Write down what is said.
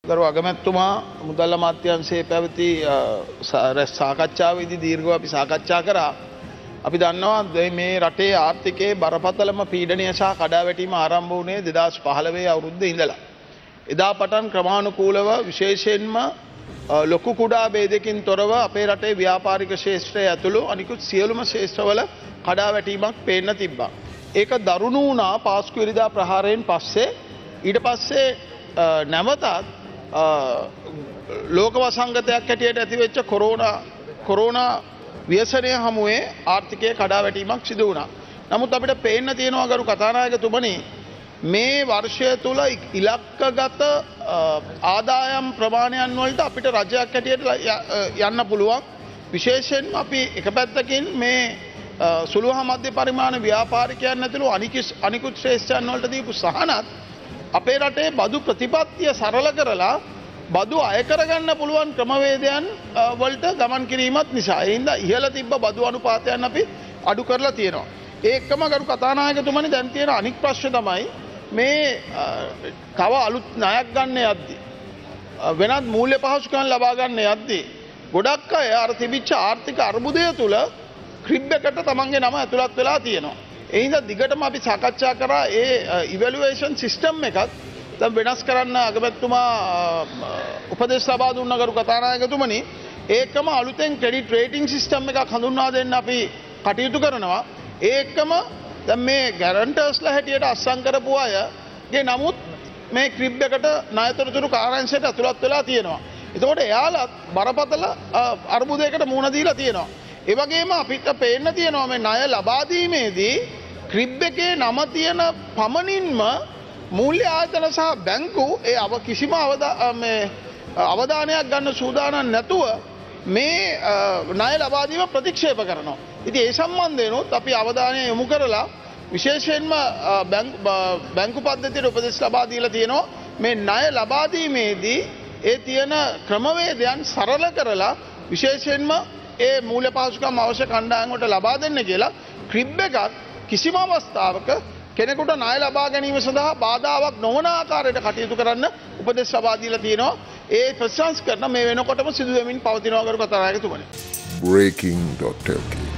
ගරු අගමැතිතුමා මුදල් අමාත්‍යාංශයේ පැවති සාකච්ඡාවේදී දීර්ඝව අපි සාකච්ඡා කරා. අපි දන්නවා මේ රටේ ආර්ථිකයේ බරපතලම පීඩනය සහ කඩාවැටීම ආරම්භ වුණේ 2015 අවුරුද්දේ ඉඳලා. එදා පටන් ක්‍රමානුකූලව විශේෂයෙන්ම ලොකු කුඩා ભેදකින් තොරව අපේ රටේ ව්‍යාපාරික ක්ෂේත්‍රය ඇතුළු අනිකුත් සියලුම ක්ෂේත්‍රවල කඩාවැටීමක් පේන්න තිබ්බා. ඒක දරුණු වුණා පාස්කු ඉරිදා ප්‍රහාරයෙන් පස්සේ. ඊට පස්සේ නැවතත් ලෝක වසංගතයක් හැටියට ඇතිවෙච්ච කොරෝනා ව්‍යසනය හමුවේ ආර්ථිකයේ කඩාවැටීමක් සිදු වුණා. නමුත් අපිට පේන්න තියෙනවා ගරු කතානායකතුමනි මේ වර්ෂය තුල ඉලක්කගත ආදායම් ප්‍රමාණයන් වලට අපිට රජයක් හැටියට යන්න පුළුවන්. විශේෂයෙන්ම අපි එක පැත්තකින් මේ සුළු හා මධ්‍ය පරිමාණ ව්‍යාපාරිකයන් ඇතුළු අනිකුත් ශ්‍රේෂ්ඨයන් වලට දීපු සහනත් අපේ රටේ බදු ප්‍රතිපත්තිය සරල කරලා බදු අය කරගන්න පුළුවන් ක්‍රමවේදයන් වලට ගමන් කිරීමත් නිසා ඒ හින්දා ඉහළ තිබ්බ බදු අනුපාතයන් අපි අඩු කරලා තියෙනවා. ඒකම ගරු කතානායකතුමනි දැන් තියෙන අනික් ප්‍රශ්නේ තමයි මේ තව අලුත් ණයක් ගන්න යද්දී වෙනත් මූල්‍ය පහසුකම් ලබා ගන්න යද්දී ගොඩක් අය අර තිබිච්ච ආර්ථික අර්බුදය තුල ක්‍රිබ් එකට තමන්ගේ නම ඇතුළත් වෙලා තියෙනවා. ඒ හින්දා දිගටම අපි සාකච්ඡා කරා ඒ ඉවැලුවේෂන් සිස්ටම් එකත් දැන් වෙනස් කරන්න අගමැතිතුමා උපදෙස් ලබා දුන්න ගරු කතානායකතුමනි ඒකම අලුතෙන් ක්‍රෙඩිට් රේටිං සිස්ටම් එකක් හඳුන්වා දෙන්න අපි කටයුතු කරනවා. ඒකම දැන් මේ ගැරන්ටර්ස්ලා හැටියට අස්සම් කරපු අයගේ නමුත් මේ ක්‍රිබ් එකට ණයතොරතුරු කාර්යාංශයට ඇතුළත් වෙලා තියෙනවා. එතකොට එයාලත් බරපතල අර්බුදයකට මුහුණ දීලා තියෙනවා. ඒ වගේම අපිට පේන්න තියෙනවා මේ ණය ලබා දීමේදී ක්‍රිබ් එකේ නම තියෙන පමණින්ම මූල්‍ය ආයතන සහ බැංකු කිසිම අවධානයක් ගන්න සූදානම් නැතුව මේ ණය ලබා දීම ප්‍රතික්ෂේප කරනවා. ඉතින් ඒ සම්බන්ධයෙන්ොත් අපි අවධානය යොමු කරලා විශේෂයෙන්ම බැංකු පද්ධතියට උපදෙස් ලබා දීලා තියෙනවා මේ ණය ලබා දීමේදී ඒ තියෙන ක්‍රමවේදයන් සරල කරලා විශේෂයෙන්ම ඒ මූල්‍ය පහසුකම් අවශ්‍ය කණ්ඩායම් වලට ලබා දෙන්න කියලා ක්‍රිබ් එකක් කිසිම අවස්ථාවක කෙනෙකුට ණය ලබා ගැනීම සඳහා බාධාවක් නොවන ආකාරයට කටයුතු කරන්න උපදෙස් ලබා දීලා තියෙනවා. ඒ ප්‍රශංස කරන මේ වෙනකොටම සිදු වෙමින් පවතිනවා ගරු කතානායකතුමනි. breaking.lk